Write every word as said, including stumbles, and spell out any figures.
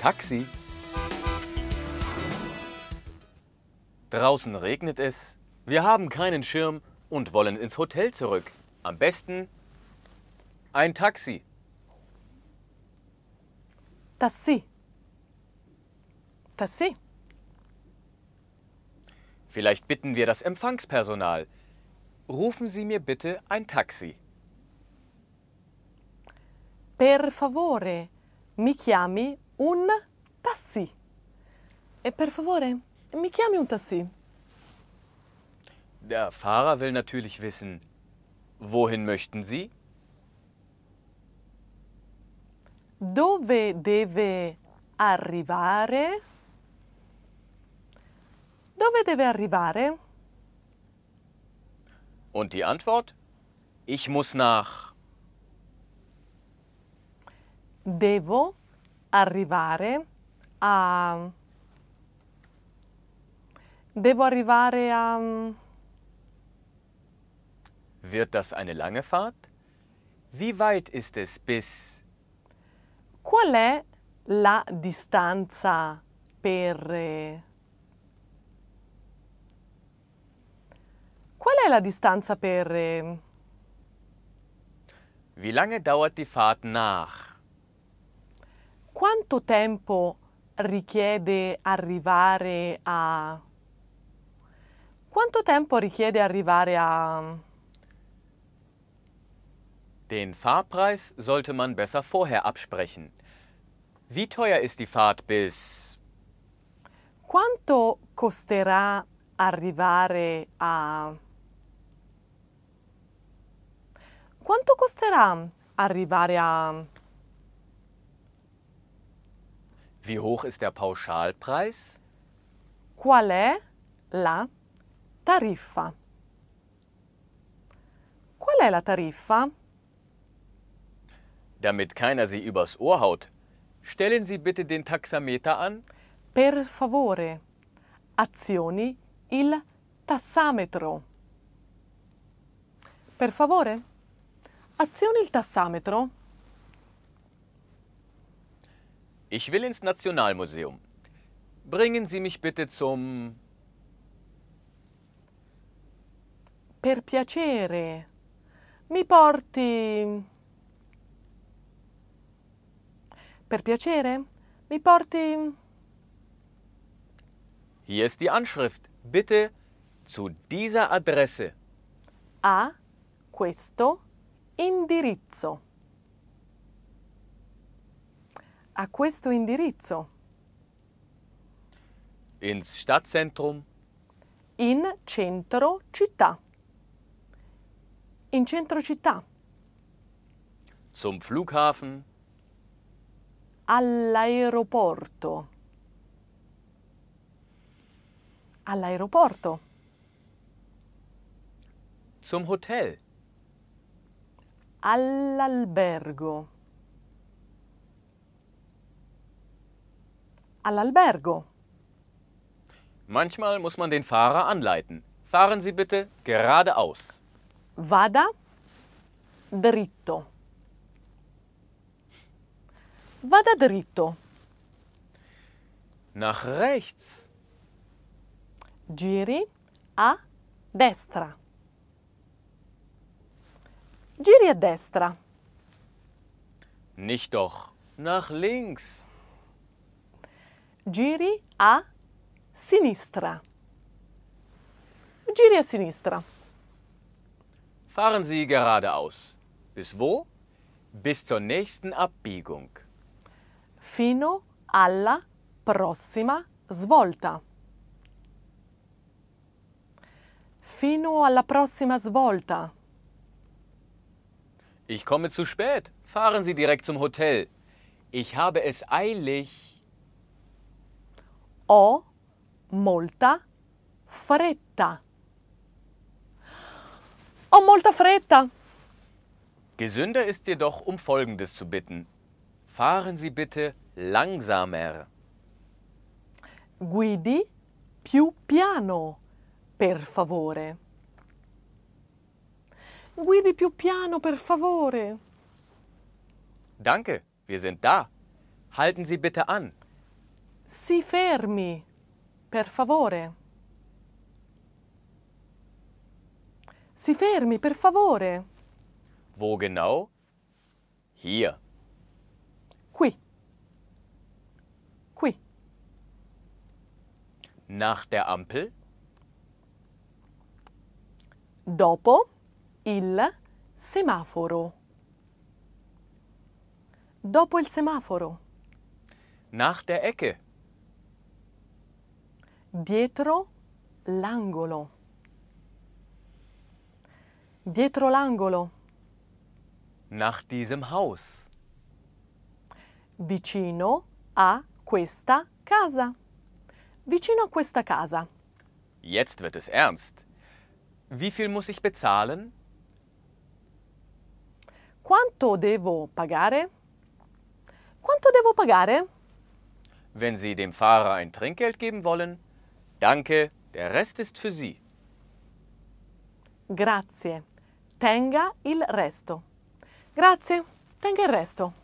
Taxi. Draußen regnet es, wir haben keinen Schirm und wollen ins Hotel zurück. Am besten ein Taxi. Taxi. Taxi. Vielleicht bitten wir das Empfangspersonal. Rufen Sie mir bitte ein Taxi. Per favore, mi chiami un taxi. E per favore, mi chiami un taxi. Der Fahrer will natürlich wissen, wohin möchten Sie? Dove deve arrivare? Dove deve arrivare? Und die Antwort? Ich muss nach. Devo arrivare a... Devo arrivare a... Wird das eine lange Fahrt? Wie weit ist es bis... Qual è la distanza per... eh, Qual è la distanza per... eh, Wie lange dauert die Fahrt nach? Quanto tempo richiede arrivare a... Quanto tempo richiede arrivare a... Den Fahrpreis sollte man besser vorher absprechen. Wie teuer ist die Fahrt bis... Quanto costerà arrivare a... Quanto costerà arrivare a... Wie hoch ist der Pauschalpreis? Qual è la tariffa? Qual è la tariffa? Damit keiner Sie übers Ohr haut, stellen Sie bitte den Taxameter an. Per favore, azioni il tassametro. Per favore, azioni il tassametro. Ich will ins Nationalmuseum. Bringen Sie mich bitte zum... Per piacere, mi porti... Per piacere, mi porti... Hier ist die Anschrift. Bitte zu dieser Adresse. a questo indirizzo. A questo indirizzo. Ins Stadtzentrum. In centro città. In centro città. Zum Flughafen. All'aeroporto. All'aeroporto. Zum Hotel. All'albergo. All'albergo. Manchmal muss man den Fahrer anleiten. Fahren Sie bitte geradeaus. Vada dritto. Vada dritto. Nach rechts. Giri a destra. Giri a destra. Nicht doch. Nach links. Giri a sinistra. Giri a sinistra. Fahren Sie geradeaus. Bis wo? Bis zur nächsten Abbiegung. Fino alla prossima svolta. Fino alla prossima svolta. Ich komme zu spät. Fahren Sie direkt zum Hotel. Ich habe es eilig. Ho molta fretta. Ho molta fretta. Gesünder ist jedoch, um Folgendes zu bitten. Fahren Sie bitte langsamer. Guidi più piano, per favore. Guidi più piano, per favore. Danke, wir sind da. Halten Sie bitte an. Si fermi, per favore. Si fermi, per favore. Wo genau? Hier. Qui. Qui. Nach der Ampel? Dopo il semaforo. Dopo il semaforo. Nach der Ecke? Dietro l'angolo. Dietro l'angolo. Nach diesem Haus? Vicino a questa casa. Vicino a questa casa. Jetzt wird es ernst. Wie viel muss ich bezahlen? Quanto devo pagare? Quanto devo pagare? Wenn Sie dem Fahrer ein Trinkgeld geben wollen, danke, der Rest ist für Sie. Grazie. Tenga il resto. Grazie. Tenga il resto.